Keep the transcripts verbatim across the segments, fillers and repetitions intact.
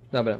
Dobra.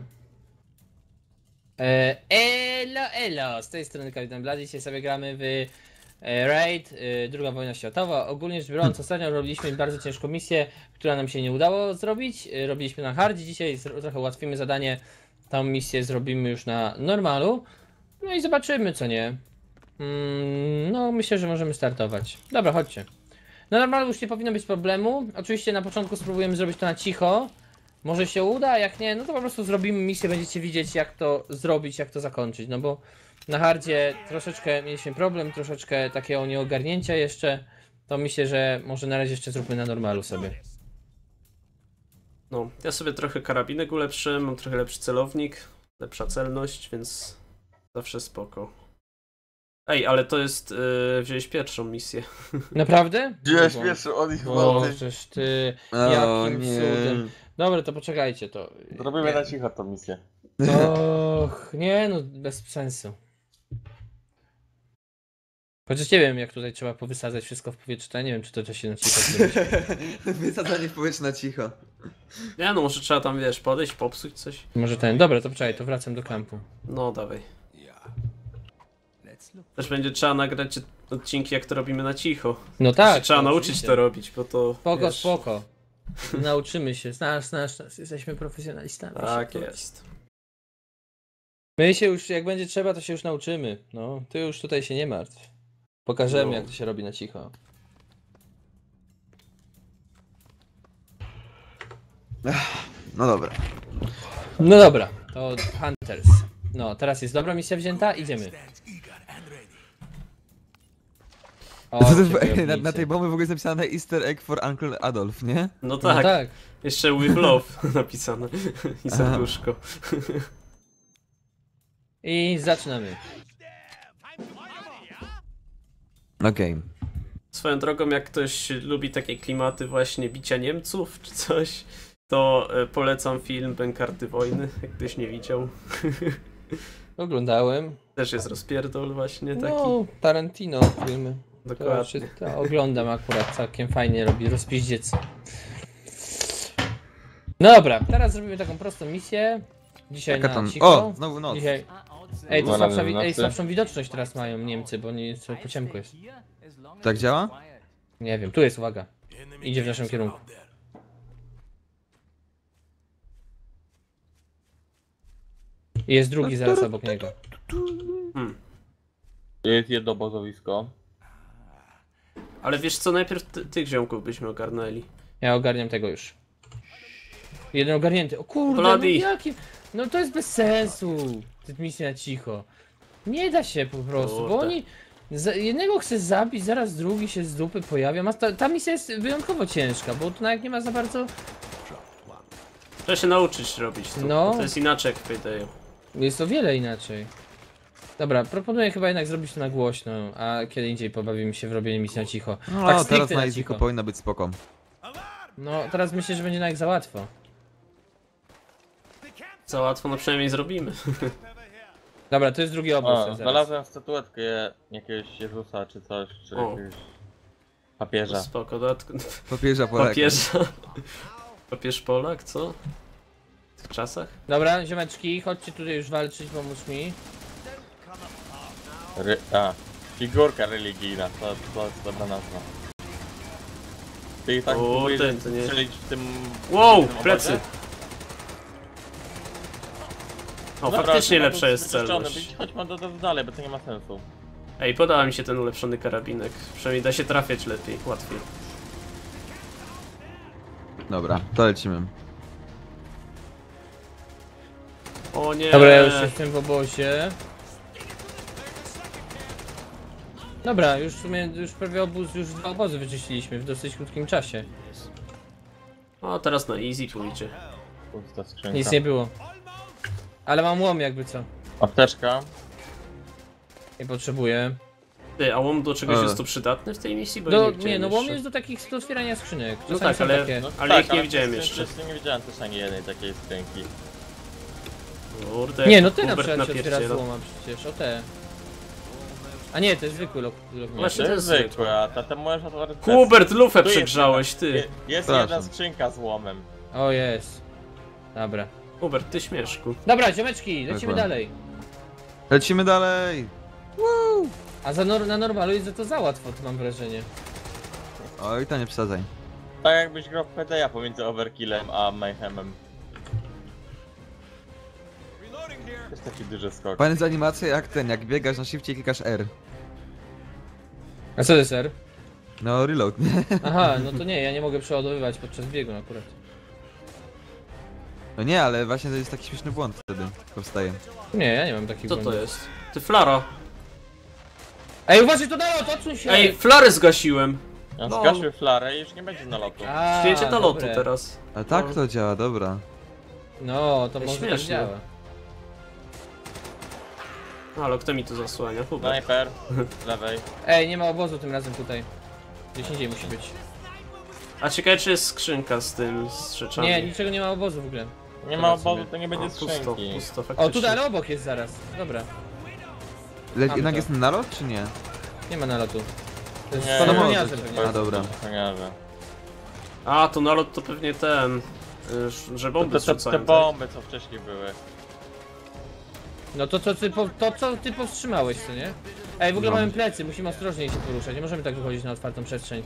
E, elo, elo! Z tej strony Kapitan Blady. Dzisiaj sobie gramy w e, Raid, e, druga wojna światowa. Ogólnie rzecz biorąc, ostatnio robiliśmy bardzo ciężką misję, która nam się nie udało zrobić. E, robiliśmy na hardzie, dzisiaj trochę ułatwimy zadanie. Tą misję zrobimy już na normalu. No i zobaczymy, co nie. Mm, no, myślę, że możemy startować. Dobra, chodźcie. Na normalu już nie powinno być problemu. Oczywiście na początku spróbujemy zrobić to na cicho. Może się uda, a jak nie, no to po prostu zrobimy misję, będziecie widzieć jak to zrobić, jak to zakończyć, no bo na hardzie troszeczkę mieliśmy problem, troszeczkę takiego nieogarnięcia jeszcze, to myślę, że może na razie jeszcze zróbmy na normalu sobie. No, ja sobie trochę karabinek ulepszyłem, mam trochę lepszy celownik, lepsza celność, więc zawsze spoko. Ej, ale to jest, yy, wziąłeś pierwszą misję. Naprawdę? Wziąłeś pierwszy od ich O, wody. przecież ty, O, jakim nie. cudem. Dobra, to poczekajcie, to... Zrobimy na cicho tą misję. Och, nie no, bez sensu. Chociaż nie wiem, jak tutaj trzeba powysadzać wszystko w powietrze, to ja nie wiem, czy to, to się na cicho zrobić. Wysadzanie w powietrze na cicho. Nie no, może trzeba tam, wiesz, podejść, popsuć coś. Może ten, dobra, to poczekaj, to wracam do kampu. No, dawaj. Też będzie trzeba nagrać odcinki, jak to robimy na cicho. No tak. Trzeba to nauczyć oczywiście. to robić, bo to, Spoko, wiesz, spoko. Nauczymy się, znasz, znasz nas, jesteśmy profesjonalistami. Tak się jest. My się już, jak będzie trzeba, to się już nauczymy. No, ty już tutaj się nie martw. Pokażemy, No. jak to się robi na cicho. No dobra. No dobra, to Hunters. No, teraz jest dobra misja wzięta, idziemy. O, To cię to, na, wojownicy. na tej bombie w ogóle jest napisane Easter egg for Uncle Adolf, nie? No No tak, tak. jeszcze with love napisane. I serduszko. I zaczynamy. Okej. Swoją drogą, jak ktoś lubi takie klimaty właśnie bicia Niemców czy coś, to e, polecam film Bękarty Wojny, jak ktoś nie widział. Oglądałem. Też jest rozpierdol właśnie taki. No, Tarantino filmy. To, Dokładnie. się, to oglądam akurat, całkiem fajnie robi, rozpiździec. No dobra, teraz zrobimy taką prostą misję. Dzisiaj Jaka na tam... cicho. O, znowu noc. Dzisiaj... Ej, to Dwa słabsza, razy w wi- ej, nocy. słabszą widoczność teraz mają Niemcy, bo nie jest, po ciemku jest. Tak działa? Nie wiem, tu jest, uwaga. Idzie w naszym kierunku. I jest drugi zaraz obok niego. Hmm. Jest jedno obozowisko. Ale wiesz co, najpierw ty, tych ziomków byśmy ogarnęli. Ja ogarniam tego już. Jeden ogarnięty. O kurde, no Bloody. jaki... No to jest bez sensu. Ty misja na cicho. Nie da się po prostu, bo Kurde. oni... Za, jednego chce zabić, zaraz drugi się z dupy pojawia. A ta, ta misja jest wyjątkowo ciężka, bo tu nawet nie ma za bardzo... Trzeba się nauczyć robić to. No. To jest inaczej jak Paydayu. Jest o wiele inaczej. Dobra, proponuję chyba jednak zrobić to na głośno, a kiedy indziej pobawimy się w robienie misji na cicho. No, tak teraz stricte na na Easyku cicho. powinno być spoko. No, teraz myślę, że będzie nawet za łatwo. Za łatwo, no przynajmniej zrobimy. Dobra, to jest drugi obóz. O, zaraz. znalazłem statuetkę jakiegoś Jezusa czy coś, czy O. jakiegoś papieża. Spoko, dodatko... Papieża Polaka. Papieża. Papież Polak, co? W tych czasach? Dobra, ziomeczki, chodźcie tutaj już walczyć, pomóż mi. Ry a, figurka religijna, to, to jest dobra nazwa. Ty i tak O, próbujesz ten, to nie- strzelić w tym... Wow, w tym plecy! obozie? O, Dobra, faktycznie chyba lepsza był jest wyczyszczony, celność. być- Chodźmy do, do dalej, bo to nie ma sensu. Ej, podoba mi się ten ulepszony karabinek. Przynajmniej da się trafiać lepiej, łatwiej. Dobra, to lecimy. O nie! Dobra, ja już jestem w obozie. Dobra, już w sumie, już prawie obóz, już dwa obozy wyczyściliśmy w dosyć krótkim czasie. O, teraz na easy pójdzie. Pusta skrzynka. Nic nie było. Ale mam łom jakby co. Apteczka. Nie potrzebuję. Ty, a łom do czegoś E. jest tu przydatny w tej misji? Bo Do, widziałem nie, no łom jeszcze. jest do takich, do otwierania skrzynek. No Czasami tak, są ale, takie... no, tak, ale ich nie w widziałem tej jeszcze. skrzynce Nie widziałem też ani jednej takiej skrzynki. Kurde, Nie, no ty na Hubert przykład się otwiera z napierdziela. łoma przecież, o te. A nie, to jest zwykły lok. lok Właśnie To to jest jest zwykłe, a ta, ta możesz otworzyć... Hubert, lufę Tu jest przegrzałeś, jedna- ty! je- Jest Przepraszam. jedna skrzynka z łomem. O jest. Dobra. Hubert, ty śmieszku. Dobra, ziomeczki, lecimy Dokładnie. dalej. Lecimy dalej! A za nor na normalu jest za to za łatwo, to mam wrażenie. Oj, to nie przesadzaj. Tak jakbyś grał w P D A pomiędzy Overkillem a Mayhemem. To jest taki duży skok. Fajne z animacje jak ten, jak biegasz na shifcie i klikasz R. A co to jest R? No, reload. Aha, no to nie, ja nie mogę przeładowywać podczas biegu akurat. No nie, ale właśnie to jest taki śmieszny błąd wtedy powstaje. Nie, ja nie mam takich Co to błędów. jest? Ty Flara. Ej, uważaj, to nalot, odsuń się! Ej, Flarę zgasiłem. Ja No. zgasił flarę i już nie będzie nalotu. A, Zdjęcie nalotu dobre. teraz. A tak No. to działa, dobra. No, to Ej, może tak śmieszne. działa. Ale kto mi tu zasłania? Hubert. Sniper, z lewej. Ej, nie ma obozu tym razem tutaj. Gdzieś indziej musi być. A ciekawe czy jest skrzynka z tym, z rzeczami. Nie, niczego nie ma obozu w ogóle. Nie ma Dobra, obozu, sobie. to nie będzie O, pusto, skrzynki. pusto, faktycznie. O, tutaj, ale obok jest zaraz. Dobra, Le Mamy jednak to. jest nalot, czy nie? nie ma nalotu. To jest Nie, spadochroniarze nie, pewnie. A, dobra. Ochroniarze. A, to nalot to pewnie ten... y, że To, bomby to, to, zrzucają, te tak? bomby co wcześniej były. No to co ty, po, to, co ty powstrzymałeś, co nie? Ej, w ogóle No. mamy plecy, musimy ostrożniej się poruszać. Nie możemy tak wychodzić na otwartą przestrzeń.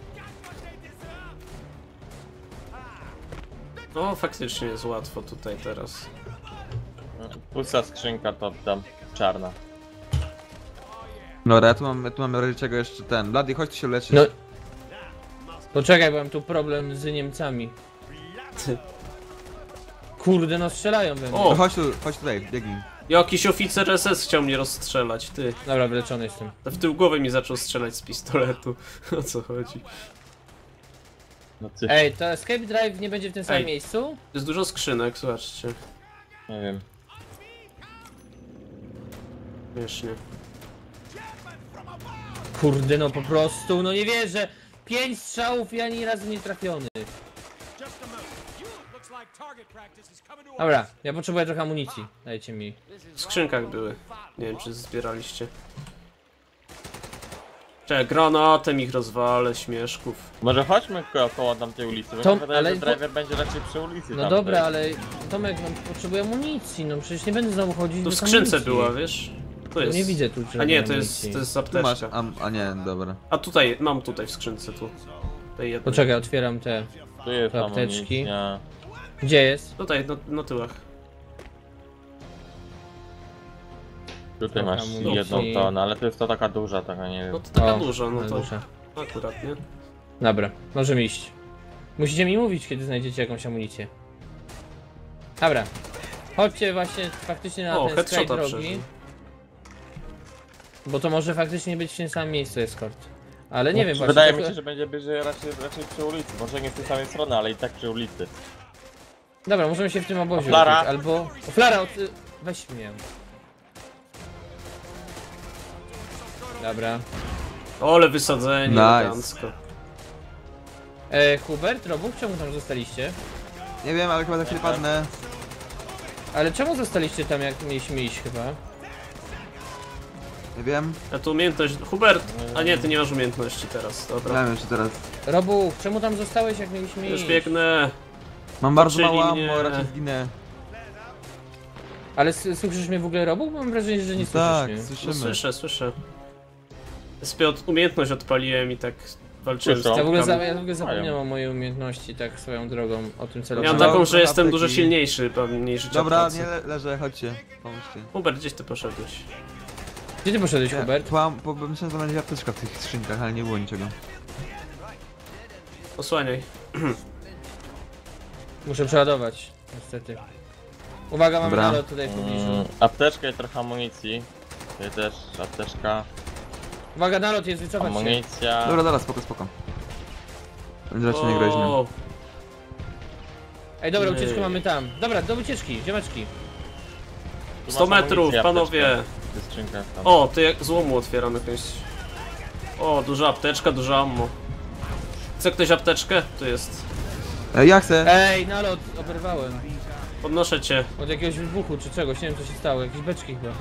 No, faktycznie jest łatwo tutaj teraz. Pusta skrzynka to tam czarna. Dobra, ja tu mam, ja tu mam w razie czego jeszcze ten. Bloody, chodź tu się leczyć. No. Poczekaj, bo mam tu problem z Niemcami. Kurde, no strzelają we mnie. O! No chodź tu, chodź tutaj, biegnij. Jakiś oficer S S chciał mnie rozstrzelać, ty. Dobra, wyleczony jestem. W tył głowy mi zaczął strzelać z pistoletu. O co chodzi? No ty, Ej, to Escape Drive nie będzie w tym samym Ej. miejscu? Jest dużo skrzynek, zobaczcie. nie wiem. Śmiesznie. Kurde, no po prostu, no nie wierzę. Pięć strzałów i ani razu nie trafiony. Dobra, ja potrzebuję trochę amunicji. Dajcie mi. W skrzynkach były. Nie wiem, czy zbieraliście. Czekaj, granatem ich rozwalę, śmieszków. Może chodźmy ko koło tamtej ulicy, bo Tom, mi się wydaje, ale że po- driver będzie raczej przy ulicy No tamtej. dobra, ale Tomek, no, potrzebuję amunicji, no przecież nie będę znowu chodzić Tu w bez skrzynce amunicji. była, wiesz? Tu jest. Nie widzę tu A żadnej nie, to jest, amunicji. to jest Tu masz, apteczka. a, a nie, dobra. A tutaj, mam tutaj w skrzynce tu. Tej jednej. Poczekaj, otwieram te. Tu jest To apteczki. amunicja. Gdzie jest? Tutaj, na, na tyłach. Tutaj Trochę masz amunicji. jedną tonę, ale to jest to taka duża, taka nie No wiem. to taka O, duża, no ale to duża. akurat, nie? Dobra, możemy iść. Musicie mi mówić, kiedy znajdziecie jakąś amunicję. Dobra. Chodźcie właśnie faktycznie na O, ten skraj headshota drogi. przeżył. Bo to może faktycznie być w tym samym miejscu eskort. Ale nie wiem właśnie. Wydaje tak- mi się, że będzie bliżej raczej, raczej przy ulicy. Może nie z tej samej strony, ale i tak przy ulicy. Dobra, możemy się w tym obozie Flara. ukryć, albo... O, Flara, od... weź mnie. Dobra. Ole wysadzenie, Nice. elegancko. E, Hubert, Robuk, czemu tam zostaliście? Nie wiem, ale chyba za chwilę padnę. Ale czemu zostaliście tam, jak mieliśmy iść chyba? Nie wiem. A tu umiejętność... Hubert! A nie, ty nie masz umiejętności teraz, Nie dobra. wiem, czy teraz. Robuk, czemu tam zostałeś, jak mieliśmy Już iść? biegnę. Mam bardzo Toczyli mało mnie. ammo, raczej zginę. Ale s- słyszysz mnie w ogóle, Robuk? Mam wrażenie, że nie Tak, słyszysz mnie. No, słyszymy. słyszę, słyszę. Ja sobie od, umiejętność odpaliłem i tak walczyłem z Słyszą. Ja w ogóle, za, typkami. ja w ogóle zapomniałem o mojej umiejętności, tak swoją drogą, o tym Miałem celowaniu. Dobra. taką, że jestem apteki. dużo silniejszy, pewniejszy Dobra, nie le leżę, chodźcie. Pomóżcie. Hubert, gdzieś ty poszedłeś? Gdzie ty poszedłeś, Nie, Hubert? Płam, bo bo myślałem, że będzie apteczka w tych skrzynkach, ale nie było niczego. Osłaniaj. Muszę przeładować, niestety. Uwaga, mamy Dobra. nalot tutaj w pobliżu. Mm, apteczka i trochę amunicji. Tutaj też apteczka, Uwaga, nalot jest, wycofać się. amunicja. Dobra, dobra, spoko, spoko. Będzie raczej nie groźnie. O, Ej, dobra, Ej. ucieczkę mamy tam. Dobra, do ucieczki, ziomeczki. Tu sto masz metrów, amunicję, panowie. apteczkę. To jest skrzynka tam. O, ty jak złomu otwieram jakąś. O, duża apteczka, duża ammo. Chce ktoś apteczkę? Tu jest. E, ja chcę. Ej, nalot, oberwałem. Podnoszę cię. Od jakiegoś wybuchu czy czegoś, nie wiem co się stało, jakieś beczki chyba.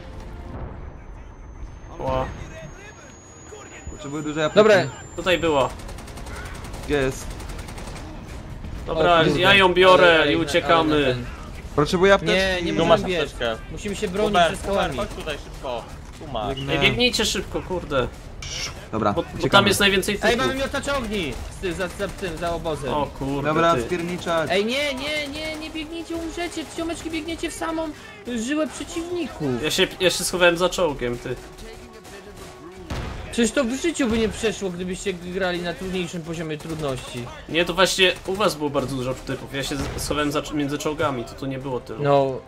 O, Potrzebuję dużej apteki. Dobra, tutaj była. Gdzie jest? Dobra, O kurde. ja ją biorę Ale- i ale- uciekamy. ale na ten- Potrzebuję apteczki. Nie, nie Tu masz możemy biec. apteczkę. Musimy się bronić Kuber, przed Kuber, skałami. chodź tutaj szybko. Tu masz. Biegnę. Ej, biegnijcie szybko, kurde. Dobra, Bo, bo tam uciekamy. jest najwięcej Ej, typów. mamy miotacz ogni! Z, za, za tym, za obozem. O kurde, Dobra, ty. spierniczać. Ej, nie, nie, nie, nie biegnijcie, umrzecie. Ciomeczki, biegniecie w samą żyłę przeciwników. Ja się, ja się schowałem za czołgiem, ty. Przecież to w życiu by nie przeszło, gdybyście grali na trudniejszym poziomie trudności. Nie, to właśnie u was było bardzo dużo typów. Ja się z- schowałem za, między czołgami, to tu nie było tylu. No,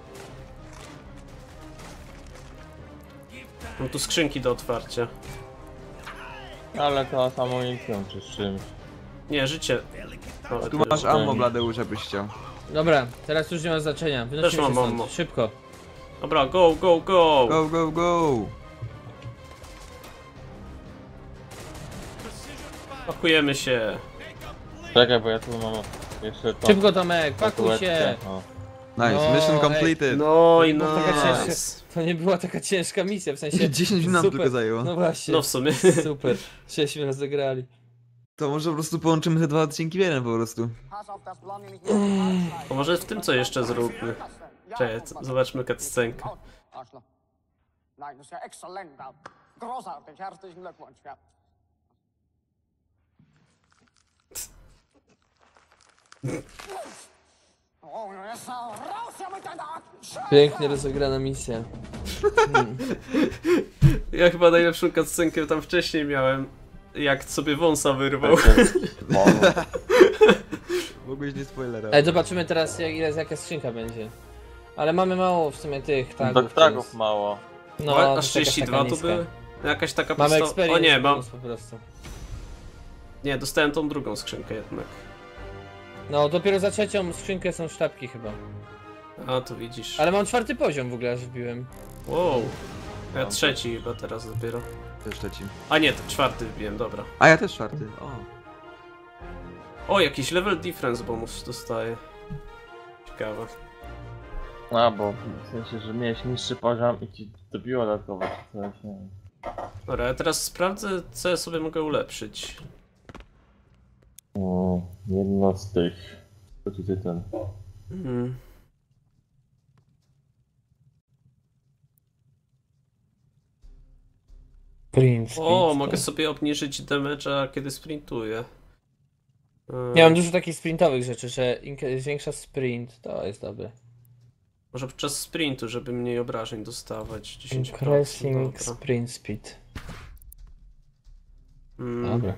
Mam tu skrzynki do otwarcia. Ale to z amunicją czy z czymś. Nie, życie. O, Tu tyle. masz ammo, Bladeusz, żebyś chciał. dobra, teraz już nie ma znaczenia. Wynosimy mam się stąd, ammo. szybko. Dobra, go, go, go! Go, go, go! Pakujemy się. Czekaj, bo ja tu mam jeszcze to. Szybko, Tomek, pakuj się. statuetkę. O. Nice, No, mission ej. completed. No i To taka ciężka- nice. To nie była taka ciężka misja, w sensie... dziesięć minut nam super. tylko zajęło. No właśnie, No w sumie. super. Sześć rozegrali. To może po prostu połączymy te dwa odcinki w jeden po prostu. To może w tym co jeszcze zróbmy. Czekaj, c- zobaczmy cutscenkę. Nej, du ser excellent ud. Großartig, herzlichen Glückwunsch, ja. Oh, jetzt raus hier mit deiner Scheiße! Pięknie rozegrana misja. Ja chyba najlepszą cutscenkę tam wcześniej miałem. Jak sobie wąsa wyrwał. O, Mogłeś nie spoilerować. Ej, zobaczymy teraz jak, ile, jaka skrzynka będzie. Ale mamy mało w sumie tych tagów. tak tagów więc- mało. No, No, to a jakaś trzydzieści dwa taka to niska. były? Jakaś taka Mamy pisto- experience O nie, mam. bonus po prostu. Nie, dostałem tą drugą skrzynkę jednak. No, dopiero za trzecią skrzynkę są sztabki chyba. A, tu widzisz. Ale mam czwarty poziom w ogóle, aż wbiłem. Wow. Ja trzeci chyba teraz dopiero. Też trzeci. A nie, to czwarty wbiłem, dobra. A ja też czwarty. O. O, jakiś level difference bonus dostaję. Ciekawe. A, bo w sensie, że miałeś niższy poziom i ci dobiło dodatkowo czy coś, nie wiem. Dobra, ja teraz sprawdzę, co ja sobie mogę ulepszyć. O, jedno z tych. To tutaj ten. Mhm. Print, O, mogę sobie obniżyć damage'a, kiedy sprintuję. Eee, Ja mam dużo takich sprintowych rzeczy, że inka- zwiększa sprint, to jest dobre. Może podczas sprintu, żeby mniej obrażeń dostawać. dziesięć procent. Increasing Dobra. sprint speed. Mm. Dobra.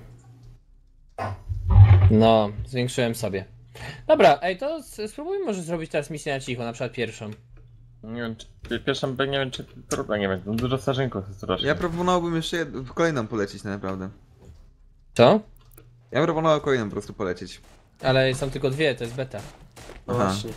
No, zwiększyłem sobie. Dobra, ej, to s- spróbujmy może zrobić teraz misję na cicho, na przykład pierwszą. Nie wiem, czy pierwszą, nie wiem, czy trudno, nie wiem, no dużo starzynków jest strasznie. Ja proponowałbym jeszcze jed... kolejną polecić tak naprawdę. Co? Ja proponowałem kolejną po prostu polecieć. Ale są tylko dwie, to jest beta. No Aha. właśnie.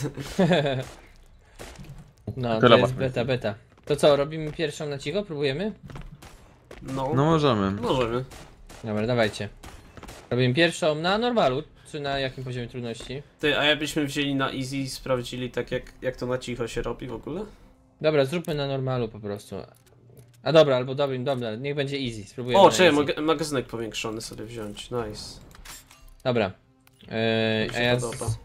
No, Tyle to jest masz beta, beta. To co, robimy pierwszą na cicho? Próbujemy? No, No możemy. możemy. Dobra, dawajcie. Robimy pierwszą na normalu, czy na jakim poziomie trudności? Ty, a jakbyśmy wzięli na easy i sprawdzili tak jak, jak to na cicho się robi w ogóle? Dobra, zróbmy na normalu po prostu. A dobra, albo dobrym, dobra, niech będzie easy, spróbujemy O, na czekaj, easy. mogę magazynek powiększony sobie wziąć, nice. Dobra. Eee, Mi a się ja podoba. z...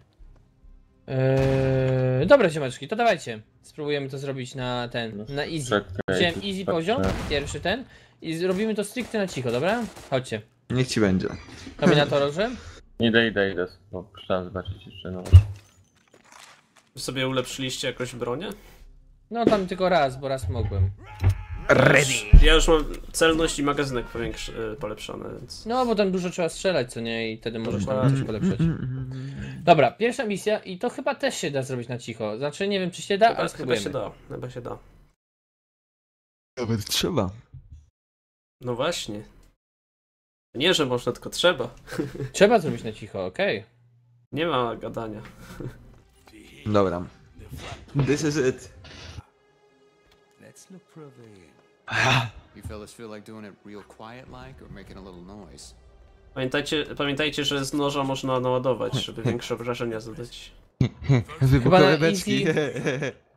eee, dobra, ziomeczki, to dawajcie. Spróbujemy to zrobić na ten, na easy. Czekaj, Wziąłem tu easy patrzę. poziom, pierwszy ten. I zrobimy to stricte na cicho, dobra? Chodźcie. Niech ci będzie. Kombinatorze? Idę, idę, idę, bo chciałem zobaczyć jeszcze, no. Wy sobie ulepszyliście jakoś bronię? No tam tylko raz, bo raz mogłem. Ready! Ja już mam celność i magazynek powiększy, y, polepszony, więc... No bo tam dużo trzeba strzelać, co nie? I wtedy możesz tam Dokładnie. coś polepszać. Dobra, pierwsza misja i to chyba też się da zrobić na cicho. Znaczy nie wiem czy się da, ale Chyba, chyba spróbujemy. się da, chyba się da. Nawet trzeba. No właśnie. Nie, że można, tylko trzeba. Trzeba zrobić na cicho, okej. Nie ma gadania. Dobra. This is it. Let's look profane. You fellas feel like doing it real quiet like or making a little noise? Pamiętajcie, pamiętajcie, że z noża można naładować, żeby większe obrażenia zadać. Chyba na Wybuchowe beczki.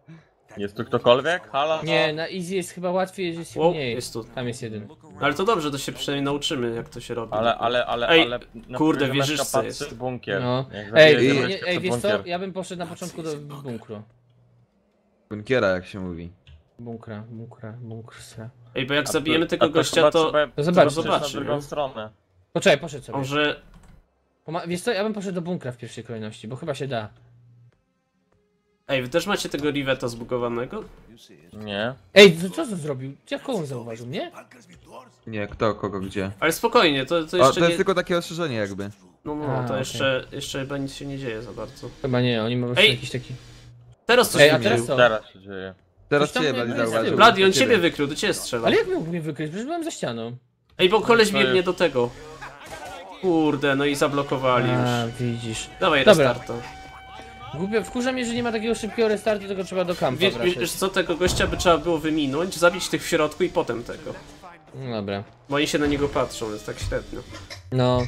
Jest tu ktokolwiek? Halo? Nie, na easy jest chyba łatwiej, jest Wow, mniej. jest tu. Tam jest jeden. Ale to dobrze, to się przynajmniej nauczymy, jak to się robi. Ale, ale, ale, Ej, ale... na kurde, którego wieżyczce patrzy jest. bunkier. No. Jak Ej, zabijesz nie, ziomeczka, ej, to wiesz co? bunkier. Ja bym poszedł na początku do bunkru. Bunkiera, jak się mówi. Bunkra, bunkra, bunkrsa. Ej, bo jak A zabijemy to- tego a to gościa, chyba to... trzeba To zobacz, przejść zobaczy, na drugą nie? stronę. Poczekaj, poszedł sobie. Może... Poma- wiesz co, ja bym poszedł do bunkra w pierwszej kolejności, bo chyba się da. Ej, wy też macie tego Riveta zbugowanego? Nie. Ej, co, co to zrobił? Jak on zauważył, nie? Nie, kto, kogo, gdzie. Ale spokojnie, to, to O, jeszcze to jest nie... tylko takie ostrzeżenie jakby. No, no, A, to okej. jeszcze, jeszcze chyba nic się nie dzieje za bardzo. Chyba nie, oni mają Ej! jakiś taki... Teraz coś Ej, się a teraz dzieje. co? Teraz się dzieje. Teraz Coś tam ciebie jakby Blady jest zauważył. tył. Blady, on Ciebie. ciebie wykrył, do ciebie strzela. Ale jak mógł mnie wykryć? Przecież byłem za ścianą. Ej, bo koleś To biegnie jest- do tego. Kurde, no i zablokowali A, już. widzisz. Dawaj, Dobra. restarta. Głupio, wkurza mnie, że nie ma takiego szybkiego restartu, tylko trzeba do kampa Wiesz, wracać. wiesz co, tego gościa by trzeba było wyminąć, zabić tych w środku i potem tego. No dobra. Bo oni się na niego patrzą, jest tak średnio. No.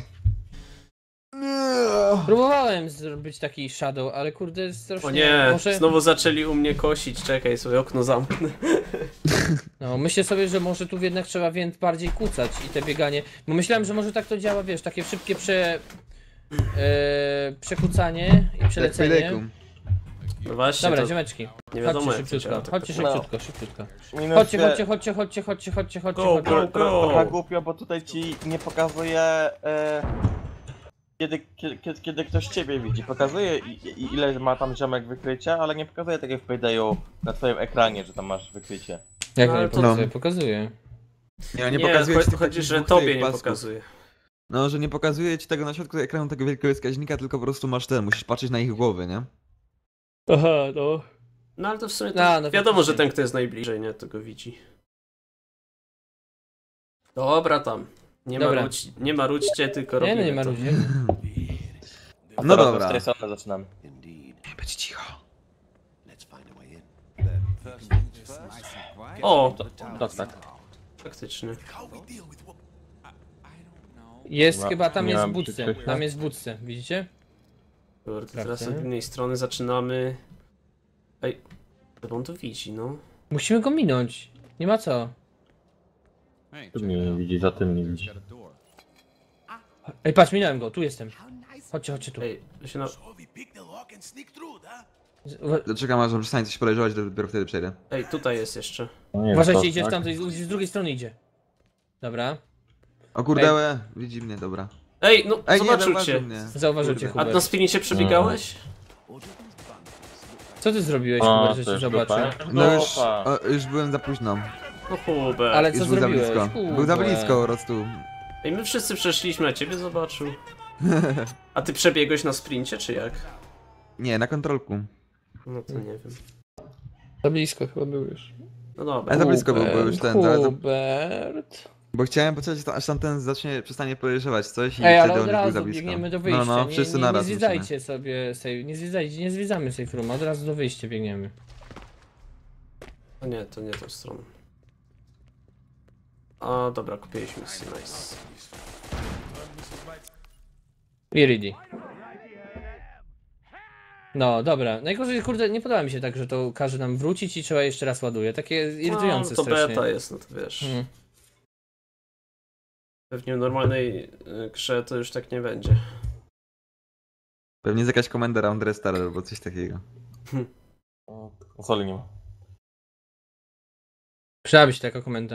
Próbowałem zrobić taki shadow, ale kurde, strasznie... O nie, może... znowu zaczęli u mnie kosić, czekaj, sobie okno zamknę. No, myślę sobie, że może tu jednak trzeba więc bardziej kucać i te bieganie. Bo myślałem, że może tak to działa, wiesz, takie szybkie prze... E, przekucanie i Jak przelecenie. Pelekum. No właśnie, Dobra, to ziomeczki. nie wiadomo Chodźcie jak to działa. szybciutko, tak chodźcie naprawdę. szybciutko, szybciutko. Minus Chodźcie, dwie- chodźcie, chodźcie, chodźcie, chodźcie, chodźcie, chodźcie, Go, chodźcie. go, To trochę go! głupio, bo tutaj ci nie pokazuje e, kiedy, kiedy, kiedy ktoś ciebie widzi. Pokazuje i, i, ile ma tam ziomek wykrycia, ale nie pokazuje tak jak w Paydayu na twoim ekranie, że tam masz wykrycie. Jak No, nie ale to- pokazuje, pokazuje. Nie, nie Nie, pokazuje ci cho- tych chodzi, takich że dwóch tobie tych nie pasków. pokazuje. No, że nie pokazuje ci tego na środku ekranu, tego wielkiego wskaźnika, tylko po prostu masz ten, musisz patrzeć na ich głowy, nie? Aha, no. No ale to w sumie to No, no wiadomo, faktycznie. że ten, kto jest najbliżej, nie, to go widzi. Dobra tam. Nie, Dobra. marudź, nie marudźcie, tylko Nie, robimy no nie ma to. ludzi. A No teraz dobra. Z tej strony zaczynamy. Być cicho. O, To tak. faktycznie. Jest Ma- chyba, tam nie jest w mam budce, przykrycia. tam jest w budce, widzicie? Kurde, teraz Sprawdzę. od innej strony zaczynamy... Ej, chyba on to widzi, no. Musimy go minąć, nie ma co. Hey, Tu check mnie it nie out. widzi, za tym nie widzi. Got a door. Ej, patrz, minąłem go, tu jestem. Chodźcie, chodźcie tu. Ej, to się na... Z- uwa- Czekam aż przestanie coś podejrzewać, dopiero wtedy przejdę. Ej, tutaj jest jeszcze. No nie, Uważajcie, to idzie w tak. tamtej, z z drugiej strony idzie. Dobra, O kurde, łe, widzi mnie, dobra. Ej, no Ej, nie, zobaczył zauważył cię. mnie. zauważył cię, Kurde. A na Hubert. spinicie przebiegałeś? Co ty zrobiłeś, O, Hubert, że to cię już zobaczył? dupa. No już, Dupa. o, już byłem za późno. No Hubert. Ale co Już był za zrobiłeś? blisko. Był za Hubert? blisko po prostu. Ej, my wszyscy przeszliśmy, a ciebie zobaczył. A ty przebiegłeś na sprincie, czy jak? Nie, na kontrolku. No to nie wiem. Za blisko chyba był już. No dobra. A za blisko był, bo już ten, zaraz, Hubert. bo chciałem poczekać, aż tamten zacznie, przestanie podejrzewać coś i Ej, ale wtedy od on już był za razu blisko. biegniemy do wyjścia, No, no, nie, wszyscy nie, nie naraz musimy. zwiedzajcie sobie, save, nie zwiedzajcie, nie zwiedzamy safe rooma, od razu do wyjścia biegniemy. No nie, to nie tą stroną. A dobra, kupiłeś misję, nice. Be ready. No, dobra. Najgorzej, kurde, nie podoba mi się tak, że to każe nam wrócić i trzeba jeszcze raz ładuje. Takie irytujące No, to strasznie. beta jest, no to wiesz. Mm. Pewnie w normalnej y, grze to już tak nie będzie. Pewnie jest jakaś komenda round restart albo coś takiego. O, Konsoli nie ma. Przydałaby się taka komenda.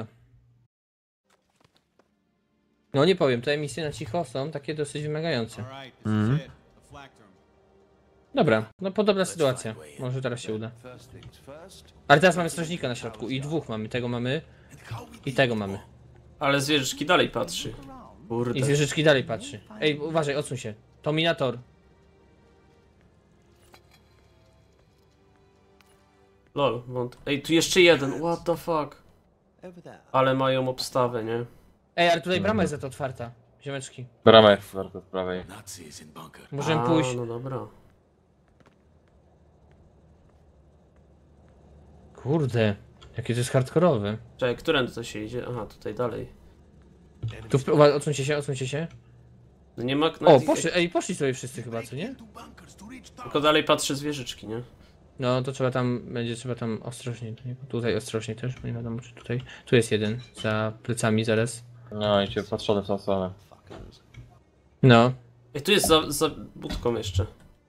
No nie powiem, te emisje na cicho są takie dosyć wymagające. All right, this Mhm. is it. The flak terminal. Dobra, no podobna sytuacja. Może teraz się uda. Ale teraz mamy strażnika na środku i dwóch mamy. Tego mamy i tego mamy. Ale zwierzyczki dalej patrzy. Kurde. I zwierzyczki dalej patrzy. Ej, uważaj, odsuń się. Dominator. Lol, wąt... Ej, tu jeszcze jeden, what the fuck. Ale mają obstawę, nie? Ej, ale tutaj brama jest za to otwarta. Ziomeczki. Brama jest bardzo z prawej. Możemy A, pójść. no dobra. Kurde, jakie to jest hardkorowe. Czekaj, którędy to się idzie? Aha, tutaj dalej. Tu, w- uwa- odsuńcie się, odsuńcie się. No nie ma... O, nawet- poszli, ej, poszli sobie wszyscy chyba, co nie? Tylko dalej patrzy zwierzyczki, nie? No to trzeba tam, będzie trzeba tam ostrożnie, to nie- tutaj ostrożnie też, bo nie wiadomo czy tutaj. Tu jest jeden, za plecami zaraz. No i cię patrzony w tą stronę. No. Ej, tu jest za, za budką jeszcze.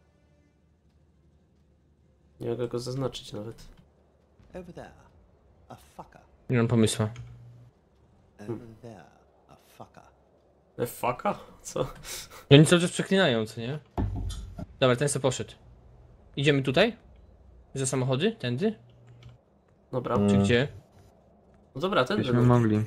Nie mogę go zaznaczyć nawet. Over there, a fucker. Nie mam pomysłu. Over there, a fucker. E, faka? Co? No oni cały czas przeklinają, co nie? Dobra, ten se poszedł. Idziemy tutaj? Za samochody? Tędy? Dobra. Mm. Czy gdzie? No dobra, ten Byśmy był. mogli.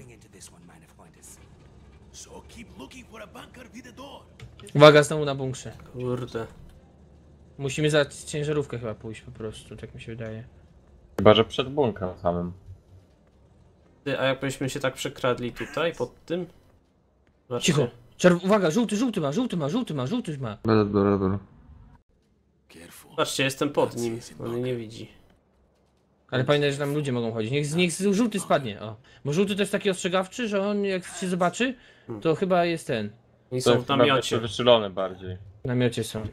Uwaga, znowu na bunkrze. Kurde. Musimy za ciężarówkę chyba pójść po prostu, tak mi się wydaje. Chyba, że przed bunkrem samym. Ty, a jakbyśmy się tak przekradli tutaj, pod tym? Zobaczcie. Cicho! Czerw uwaga, żółty, żółty ma, żółty ma, żółty ma, żółty ma. Dobra, dobra, dobra. Patrzcie, jestem pod nim. On mnie nie widzi. Ale pamiętaj, że tam ludzie mogą chodzić. Niech, niech żółty spadnie, o. Bo żółty to jest taki ostrzegawczy, że on jak się zobaczy, to chyba jest ten. Oni To są jest w namiocie. wyczulony bardziej. W namiocie są.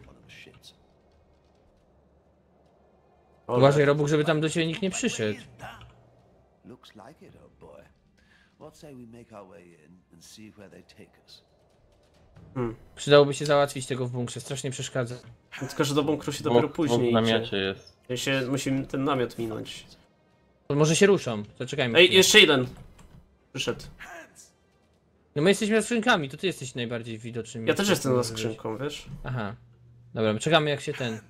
Ole. Uważaj, Robuch, żeby tam do ciebie nikt nie przyszedł. Looks like it, old boy. What say we make our way in and see where they take us? Przydałoby się załatwić tego w bunkrze, strasznie przeszkadza. Tylko, że do bunkru się dopiero Dwóch- później dwóch w idzie. namiocie jest. Ja się, musimy ten namiot minąć. To może się ruszą, zaczekajmy. Ej, chwilę. jeszcze jeden! Przyszedł. No my jesteśmy za skrzynkami, to ty jesteś najbardziej widoczny. Ja też jestem za skrzynką, wiesz? Aha. Dobra, my czekamy jak się ten...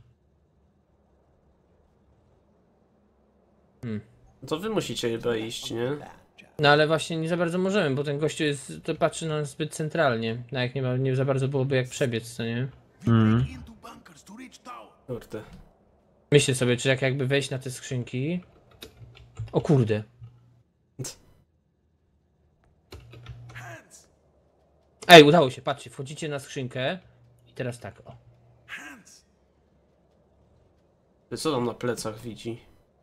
Hmm. No to wy musicie chyba iść, nie? No ale właśnie nie za bardzo możemy, bo ten gościu jest, to patrzy na nas zbyt centralnie. No jak nie ma, nie za bardzo byłoby jak przebiec, co nie? Mhm. Kurde. Myślę sobie, czy jak jakby wejść na te skrzynki... O kurde. Ej, udało się, patrzcie, wchodzicie na skrzynkę i teraz tak, o. Ty co tam na plecach widzi?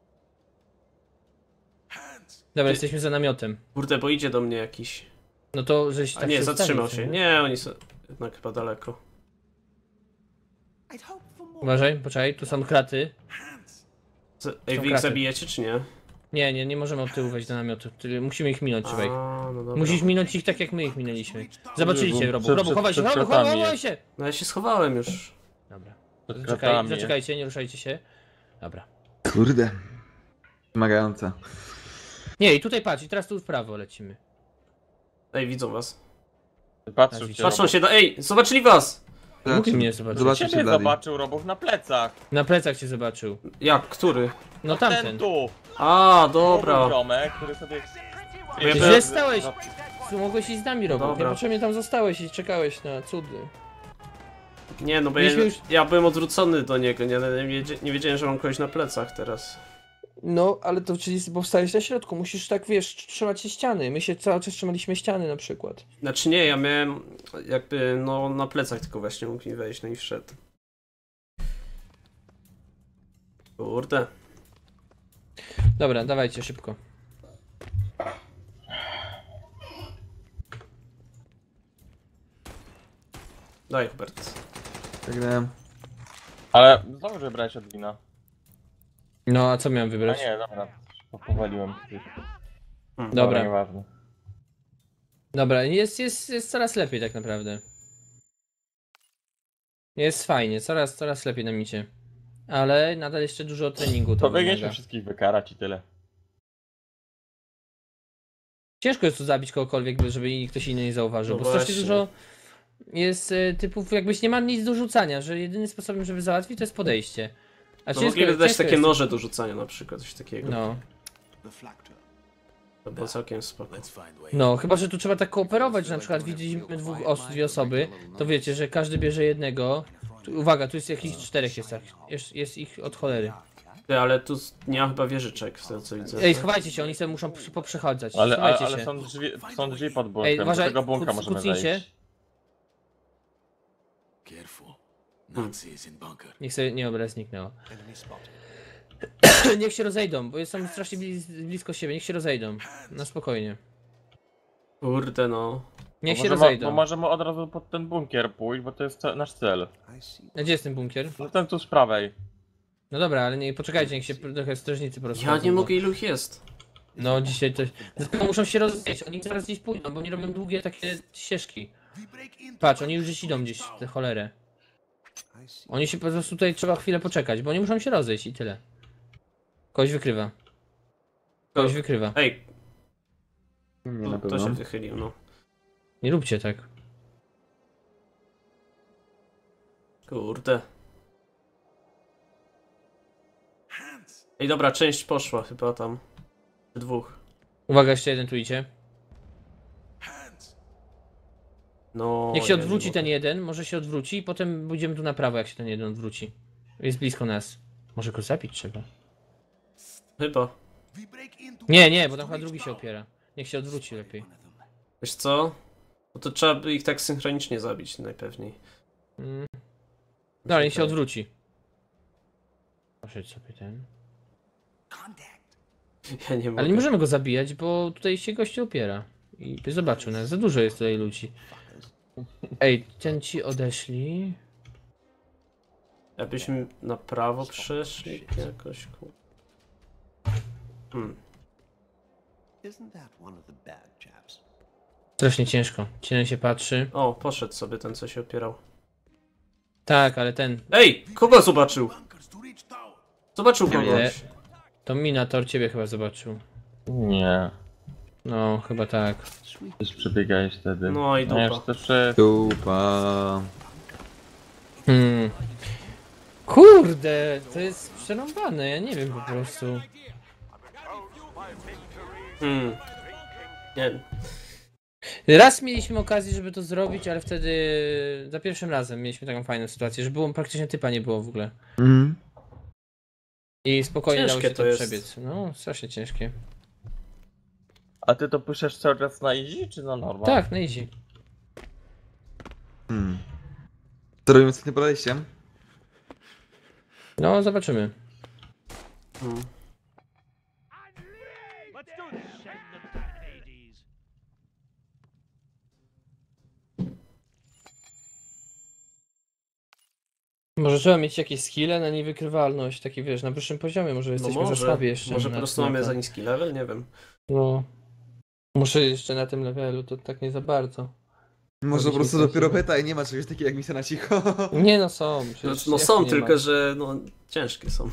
Dobra, Ty- jesteśmy za namiotem. Kurde, bo idzie do mnie jakiś. No to żeś A tak nie, się zatrzymał ustawił, się. co Nie, oni są jednak chyba daleko. I'd hope for more. Uważaj, poczekaj, tu są kraty. Z- Ej, Są wy ich kraty. zabijecie czy nie? Nie, nie, nie możemy od tyłu wejść do namiotu. Ty- Musimy ich minąć, trzeba ich. A, no dobra. Musisz minąć ich tak jak my ich minęliśmy. Zobaczyli cię, Przed- Robu. przed- Robu, chowaj się, przed Robu, kratami chowaj jest. się! No ja się schowałem już. Dobra. Przed Zaczekaj, kratami zaczekajcie, nie ruszajcie się. Dobra. Kurde. Wymagające. Nie, i tutaj patrz, i teraz tu w prawo lecimy. Ej, widzą was. jest. Patrzą Patrz, się. Patrzą się do... Ej, zobaczyli was! Mógł mnie zobaczyć. Zobaczył się Ciebie Blady. zobaczył Robów na plecach. Na plecach cię zobaczył. Jak? Który? No Ten tamten. tu. A, Dobra. dobra. Ziomek, który sobie... Ja Gdzie byłem- stałeś? No, Tu mogłeś iść z nami, Robu. Dobra. Niepotrzebnie tam zostałeś i czekałeś na cudy. Nie, no bo ja, Mieliśmy już- ja byłem odwrócony do niego, nie, nie, wiedzie, nie wiedziałem, że mam kogoś na plecach teraz. No, ale to czyli powstałeś na środku. Musisz tak, wiesz, trzymać się ściany. My się cały czas trzymaliśmy ściany na przykład. Znaczy nie, ja miałem jakby no na plecach tylko właśnie mógł mi wejść, no i wszedł. Kurde. Dobra, dawajcie szybko. Daj Hubert. Tak dałem. Ale znowu, że brałeś od wina. No, a co miałem A wybrać? nie, dobra. Powaliłem. Dobra. Nieważne. Dobra, jest, jest, jest coraz lepiej tak naprawdę. Jest fajnie, coraz, coraz lepiej na micie. Ale nadal jeszcze dużo treningu to Powinniśmy wymaga. wszystkich wykarać i tyle. Ciężko jest tu zabić kogokolwiek, żeby ktoś inny nie zauważył, No bo strasznie właśnie. dużo jest y, typów, jakbyś nie ma nic do rzucania, że jedynym sposobem, żeby załatwić, to jest podejście. A No mogliby dać takie jest. noże do rzucania na przykład, coś takiego. No, The flactor. To było całkiem spoko. no, chyba że tu trzeba tak kooperować, że na przykład widzimy dwóch os dwie osoby, to wiecie, że każdy bierze jednego. Tu, uwaga, tu jest jakichś czterech jest tak. Jest, jest ich od cholery. Ty, ale tu nie ma chyba wieżyczek, z tego co widzę. Ej, schowajcie się, oni sobie muszą przy- poprzechadzać. Ale, ale, Schowajcie ale się. są, drzwi, są drzwi pod Ej, bunkrem, do uważaj, tego bunkra kuc- możemy kucnijcie. wejść. Careful. Nazis in bunker. Niech sobie nie obraz zniknęło. Enemy spotted. Niech się rozejdą, bo są strasznie blis blisko siebie, niech się rozejdą. Na spokojnie. Kurde no. Niech Bo się możemy, rozejdą. Bo możemy od razu pod ten bunkier pójść, bo to jest ce- nasz cel. A gdzie jest ten bunkier? No ten tu z prawej. No dobra, ale nie, poczekajcie, niech się trochę strażnicy po prostu. Ja nie mogę, ilu ich jest. No dzisiaj to... Dlatego muszą się rozejść, oni zaraz gdzieś pójdą, bo oni robią długie takie ścieżki. Patrz, oni już gdzieś idą gdzieś, te cholerę. Oni się po prostu tutaj trzeba chwilę poczekać, bo oni muszą się rozejść i tyle. Kogoś wykrywa. Kogoś wykrywa. Ej, Nie no, na to pewno. się wychylił, no. Nie róbcie tak. Kurde. Ej, dobra, część poszła chyba tam. Dwóch. Uwaga, jeszcze jeden tu idzie. No. Niech się ja nie odwróci mogę. ten jeden, może się odwróci i potem pójdziemy tu na prawo, jak się ten jeden odwróci. Jest blisko nas. Może go zabić trzeba. Chyba. Nie, nie, bo tam chyba drugi się opiera. Niech się odwróci lepiej. Wiesz co? No to trzeba by ich tak synchronicznie zabić najpewniej. Mm. No ale niech się odwróci. Proszę sobie ten. Ja nie mogę. Ale nie możemy go zabijać, bo tutaj się gościu opiera. I by zobaczył nas. Za dużo jest tutaj ludzi. Ej, ten ci odeszli. Jakbyśmy na prawo przeszli jakoś. ku- Hmm. Isn't that one of the bad chaps? Strasznie ciężko. Cień się patrzy. O, poszedł sobie ten, co się opierał. Tak, ale ten. Ej! Kogo zobaczył? Zobaczył Nie. kogoś. To Minator ciebie chyba zobaczył. Nie. No, chyba tak. Też przebiegałeś wtedy. No i No, ja dupa. już też prze... Dupa. Hmm. Kurde, to jest przerąbane, ja nie wiem po prostu. Hmm. Nie wiem. Raz mieliśmy okazję, żeby to zrobić, ale wtedy za pierwszym razem mieliśmy taką fajną sytuację, że było praktycznie typa nie było w ogóle. Mhm. I spokojnie dało Ciężkie się to to jest. przebiec. No, strasznie ciężkie. A ty to puszczasz cały czas na easy czy na normal? Tak, no easy. Hmm. To robimy z tym podejściem? No, zobaczymy. Hmm. Może trzeba mieć jakieś skille na niewykrywalność, taki wiesz, na wyższym poziomie, może No jesteśmy za może. słabi jeszcze. Może po na- prostu na mamy to. za niski level? Nie wiem. No. Muszę jeszcze na tym levelu, to tak nie za bardzo. Może po Mogliśmy prostu coś dopiero zrobić. beta i nie ma czegoś takiego jak misja na cicho. Nie no, są. No, przecież no jak są, nie tylko ma? że no ciężkie są.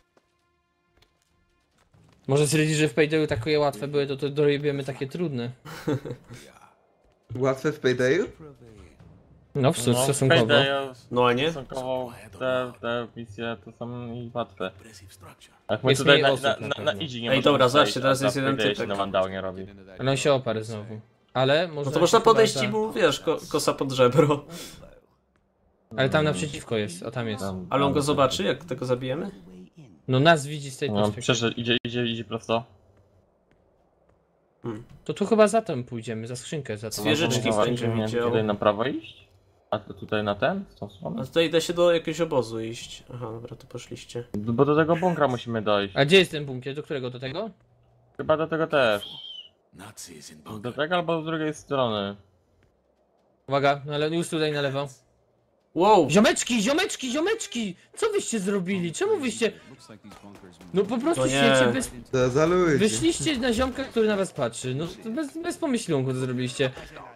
Może stwierdzić, że w Paydayu takie łatwe były, to to dorobiemy takie trudne. Łatwe w Paydayu? No, w sto- No, stosunkowo. Payday No a nie? stosunkowo te, te misje to są i łatwe. Jak my Jest tutaj mniej na, osób na, na na, na pewno. easy nie Ej, możemy dobra, przejść, zobaczcie, a teraz na jest jeden Paydayu się typek. na Wandał robi. Ale on się oparł znowu. Ale można. No to można się chyba podejść za- i mu, wiesz, ko kosa pod żebro. Ale tam naprzeciwko jest, o tam jest. Tam- Ale on tam- go zobaczy, jak tego zabijemy? No nas widzi z tej No, perspektywy. przeszedł, idzie, idzie, idzie prosto. Hmm. To tu chyba za tym pójdziemy, za skrzynkę za tą. Zwierzyczki No, będzie nie wiem, widział. tutaj na prawo iść? A to tutaj na ten? W tą stronę? A tutaj da się do jakiegoś obozu iść. Aha, dobra, to poszliście. Bo do tego bunkra musimy dojść. A gdzie jest ten bunkier? Do którego? Do tego? Chyba do tego też. Do tego albo z drugiej strony. Uwaga, no ale już tutaj na lewo. Wow! Ziomeczki, ziomeczki, ziomeczki! Co wyście zrobili? Czemu wyście... No po prostu To nie. świecie bez... To za ludzi. Wyszliście na ziomka, który na was patrzy. No bez, bez pomyślunku to zrobiliście.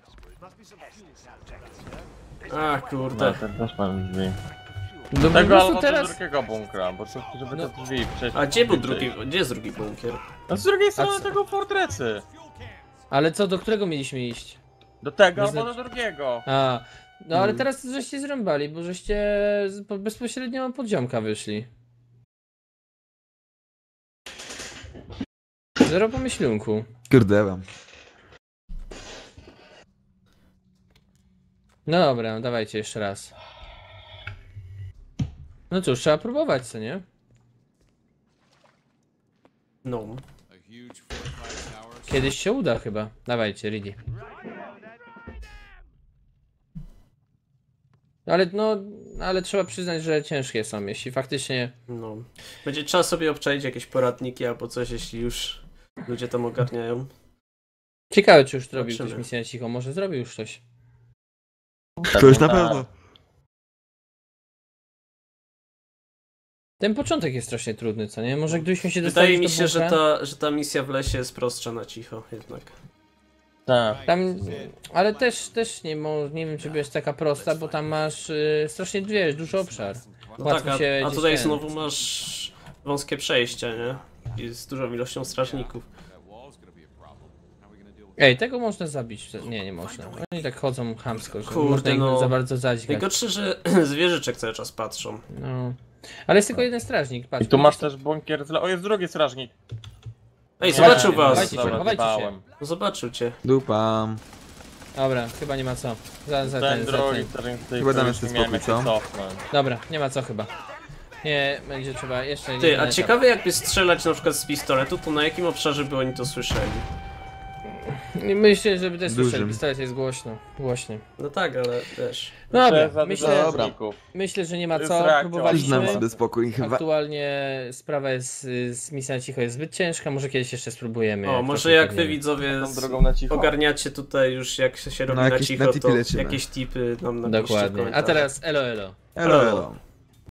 A No, kurde. ten też mam drzwi. No po Tego prostu albo teraz... do drugiego bunkra, bo to, żeby No. te drzwi przejść. A gdzie był przejść. drugi, gdzie jest drugi bunkier? No z drugiej strony co? tego fortrecy. Ale co, do którego mieliśmy iść? Do tego No albo znaczy- do drugiego. A, no ale Hmm. teraz żeście zrąbali, bo żeście z- po- bezpośrednio pod ziomka wyszli. Zero pomyślunku. Kurde wam. No dobra, dawajcie jeszcze raz. No cóż, trzeba próbować, co nie? No. Kiedyś się uda chyba. Dawajcie, Reedy. Ale no, ale trzeba przyznać, że ciężkie są, jeśli faktycznie... No. Będzie trzeba sobie obczaić jakieś poradniki albo coś, jeśli już ludzie tam ogarniają. Ciekawe, czy już zrobił ktoś Zobaczymy. misję na cicho, może zrobił już coś. Ktoś na Tak. pewno. Ten początek jest strasznie trudny, co nie? Może gdybyśmy się dostali Wydaje mi do się, że bunkra, ta, że ta misja w lesie jest prostsza na cicho jednak. Tak. Tam, ale też, też nie, mo, nie wiem, czy jest taka prosta, bo tam masz y, strasznie, wiesz, duży obszar. No Łatwo tak, się a, a gdzieś tutaj ten- znowu masz wąskie przejścia, nie? I z dużą ilością strażników. Ej, tego można zabić. Nie, nie można. Oni tak chodzą chamsko, że Kurde, można ich no. za bardzo zadźgać. Najgorsze, że zwierzyczek cały czas patrzą. No. Ale jest tylko jeden strażnik, patrz. I tu masz też bunkier z... O, jest drugi strażnik. Ej, Nie, zobaczył nie, was! chowajcie się, Dobra, chowajcie się. zbałem. No zobaczył cię. Dupam. Dobra, chyba nie ma co. Za, za Ten ten, za drugi ten. strażnik tutaj Chyba damy już sobie miałem spokój, jak się co? cofnąć. Dobra, nie ma co chyba. Nie, będzie trzeba jeszcze... Ty, jeden a etap. ciekawe jakby strzelać na przykład z pistoletu, to na jakim obszarze by oni to słyszeli? Myślę, żeby też Dużym. słyszeli, pistolet jest głośno. Głośny. No tak, ale też. To jest Dobra, za myślę, dużo Dobra. strażników. myślę, że nie ma To jest co. reakcja. Znam Próbowaliśmy. sobie spokój chyba. Aktualnie sprawa jest z misją na cicho jest zbyt ciężka, może kiedyś jeszcze spróbujemy. O, jak może trochę jak wy biegniemy. widzowie Tą z... drogą na cicho. ogarniacie tutaj już jak się robi No, na jakieś- cicho, na tipy to lecimy. jakieś tipy nam napiszcie w Dokładnie. A komentarzach. teraz elo elo. Elo, elo.